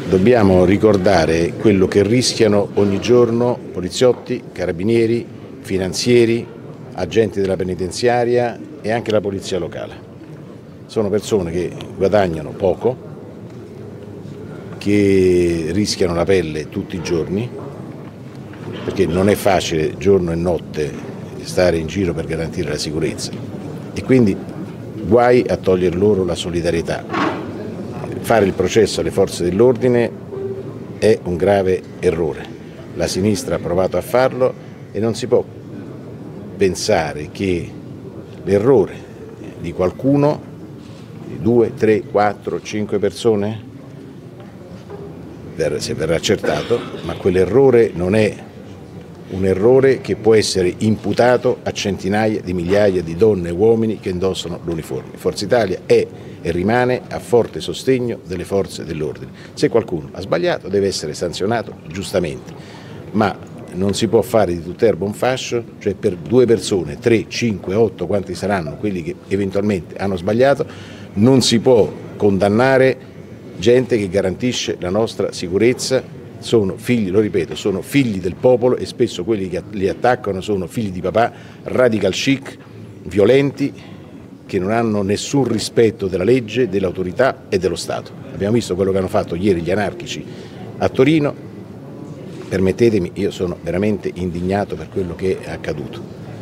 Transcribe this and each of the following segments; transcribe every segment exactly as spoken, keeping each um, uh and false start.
Dobbiamo ricordare quello che rischiano ogni giorno poliziotti, carabinieri, finanzieri, agenti della penitenziaria e anche la polizia locale. Sono persone che guadagnano poco, che rischiano la pelle tutti i giorni, perché non è facile giorno e notte stare in giro per garantire la sicurezza, e quindi guai a togliere loro la solidarietà. Fare il processo alle forze dell'ordine è un grave errore. La sinistra ha provato a farlo e non si può pensare che l'errore di qualcuno, di due, tre, quattro, cinque persone, se verrà accertato, ma quell'errore non è un errore che può essere imputato a centinaia di migliaia di donne e uomini che indossano l'uniforme. Forza Italia è e rimane a forte sostegno delle forze dell'ordine. Se qualcuno ha sbagliato deve essere sanzionato giustamente, ma non si può fare di tutt'erba un fascio, cioè per due persone, tre, cinque, otto, quanti saranno quelli che eventualmente hanno sbagliato, non si può condannare gente che garantisce la nostra sicurezza. Sono figli, lo ripeto, sono figli del popolo e spesso quelli che li attaccano sono figli di papà radical chic, violenti, che non hanno nessun rispetto della legge, dell'autorità e dello Stato. Abbiamo visto quello che hanno fatto ieri gli anarchici a Torino. Permettetemi, io sono veramente indignato per quello che è accaduto.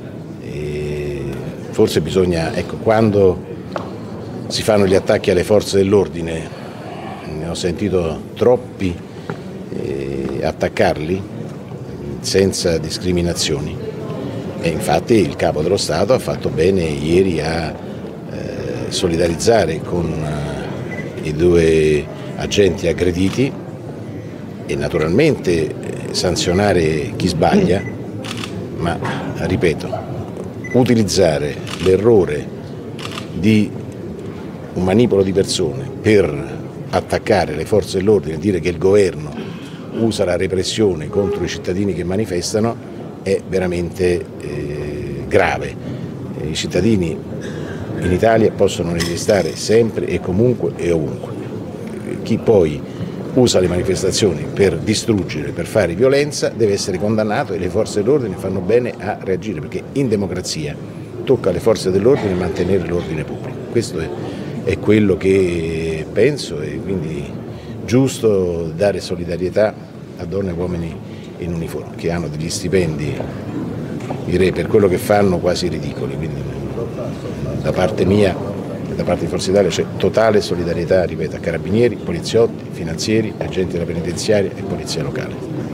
E forse bisogna, ecco, quando si fanno gli attacchi alle forze dell'ordine, ne ho sentito troppi eh, attaccarli senza discriminazioni, e infatti il Capo dello Stato ha fatto bene ieri a solidarizzare con uh, i due agenti aggrediti e naturalmente eh, sanzionare chi sbaglia, ma ripeto, utilizzare l'errore di un manipolo di persone per attaccare le forze dell'ordine e dire che il governo usa la repressione contro i cittadini che manifestano è veramente eh, grave. I cittadini in Italia possono manifestare sempre e comunque e ovunque. Chi poi usa le manifestazioni per distruggere, per fare violenza, deve essere condannato, e le forze dell'ordine fanno bene a reagire, perché in democrazia tocca alle forze dell'ordine mantenere l'ordine pubblico. Questo è, è quello che penso, e quindi giusto dare solidarietà a donne e uomini in uniforme che hanno degli stipendi, direi, per quello che fanno quasi ridicoli. Quindi, da parte mia, da parte di Forza Italia, c'è totale solidarietà, ripeto, a carabinieri, poliziotti, finanzieri, agenti della penitenziaria e polizia locale.